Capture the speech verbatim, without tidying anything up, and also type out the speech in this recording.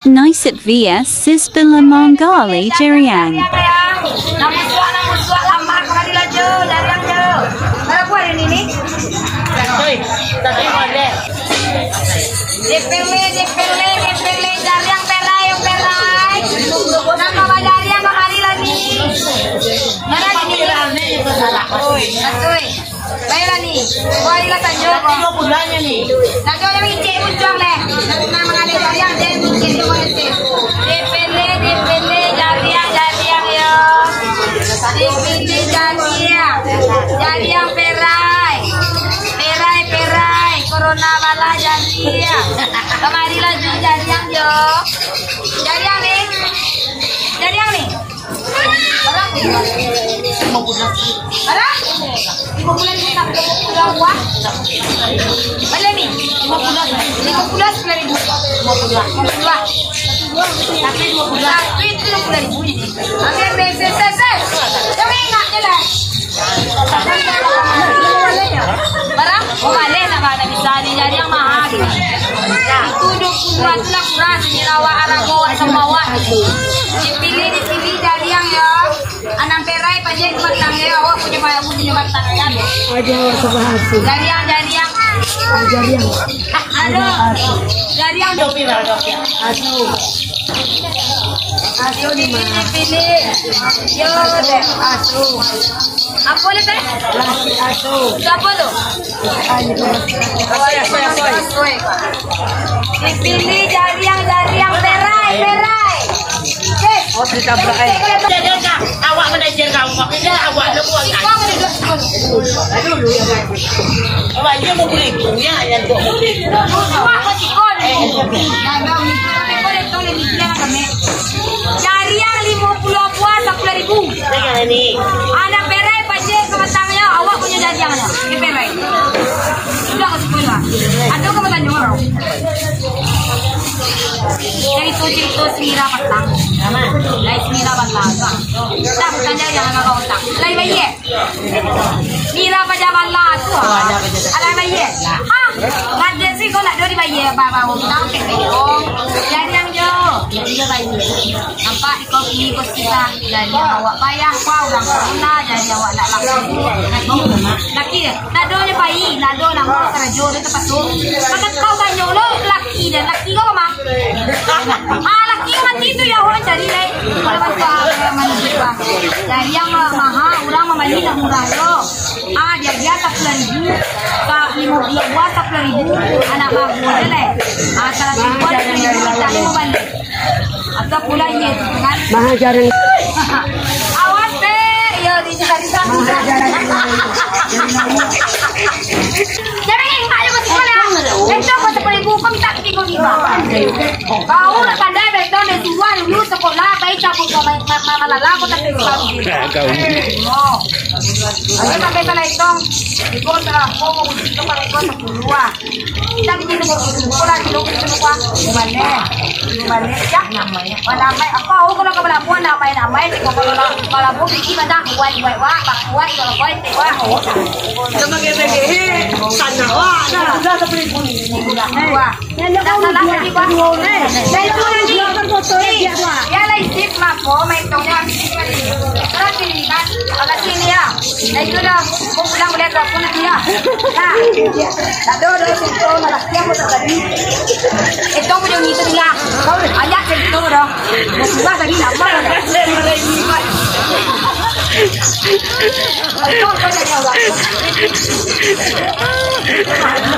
Nice at V S Sisbila Mongali Jeriang. Depele, depele, depele, jariang perai, perai. Nama bajariang kemari lagi. Mana ini? Betul. Baiklah ni. Kali lah tanjung. Dua bulannya ni. Tanjung yang ini muncul leh. Nama mengalir jariang dia mungkin tu boleh sih. Depele, depele, jariang, jariang yo. Depele, jariang, jariang perai, perai, perai. Corona malah jariang. Kemari lagi jariang yo. Jariang ni, jariang ni. Barang ni. Lima bulan. Barang? Lima bulan ni tak berapa bulan. Balik ni. Lima bulan. Lima bulan sepuluh ribu. Lima bulan. Lima bulan. Tapi dua bulan. Tapi itu dua bulan ribu ni. Okey, besi, besi. Jangan ingat je lah. Barang? Oh, balik nak mana bisa ni jariang mahal. Itu dua puluh ratus lah kurang. Rawa arago sama awak. Dipilih di sini jariang ya. Anam perai pajak batang ya. Awak punya bayar punya batang ya. Ada sebahasa. Jariang jariang. Jariang. Ada. Jariang dopi lah dopi. Aduh. Aduh dipilih pilih. Yo deh. Aduh. Apa le teh? Laki aduh. Siapa tu? Saya saya saya. Dipilih jariang jariang perai perai. Oh cerita berai. Awak menajar kamu, maknanya awak nak buat kan? Dulu yang baik. Awak dia mau beli punya yang tu. Awak masih kon. Dagang ni kau ni kau ni dia kami. Jariang lima puluh puas sepuluh ribu. Jangan ni. Ada perai pajak kematangnya awak punya jariangnya. Ini perai. Sudah ke sekolah. Ada ke matang orang. Jadi tu cerita semira batang. Lain semira batang. Tak bukan jariang nak kau batang. Lain bayi. Semira pada batang tu. Lain bayi. Ha? Ngajar sih kau nak dua di bayi. Bawa batang pekong. Jariang jo. Dia bayi. Nampak kau ini kau kita. Jariang awak bayar kau orang corona. Jariang awak nak langsung. Laki dia. Nak dua je bayi. Nak dua nama kerja dia tempat tu. Maka kau banyak lo laki dan laki kau mah. Ah laki mati tu ya orang cari leh. Kalau pasal mana juga. Dari yang mahal orang memali nak murah lo. Ah dia dia sepuluh ribu. Kak lima puluh buat sepuluh ribu. Anak mah boleh leh. Ah kalau ribuan ribu tak lima balik. Atau pula ini kan. Mahal jarang. Awas deh. Yo di cari sana. Mahal jarang. Jangan yang tak ada sekolah. Besok kau sepuluh ribu kau minta tinggal di bawah. Kau nak pandai betul dan tua dulu sekolah baik cabut kau mama lala kau tak tinggal. Kau. Oh. Aku tak bisa hitung. Ikut terang kau mau itu pakai kau sepuluh ah. Kita bikin sekolah dulu kita lupa. Mana? Mana ya namanya? Namanya apa? Aku kalau kau berlabuan namanya namanya kau kalau kalau mau bikin macam buat buat wah buat kalau kau itu wah. Sama kita ke? Sana wah. Sudah sepuluh ribu. Wah. Yang kau nak lagi buat boleh. Saya tu lagi akan foto dia buat. Ya lah isip mapo, mai tongnya isip lagi. Terus ini kan, agak sini ya. Itu dah, kau pulang boleh kau pun dia. Nah, ada ada itu malah dia mau tadi. Itu punya ni tu dia. Kau ayat itu dah. Sudah tadi lama dah. Itu kau jadi awak.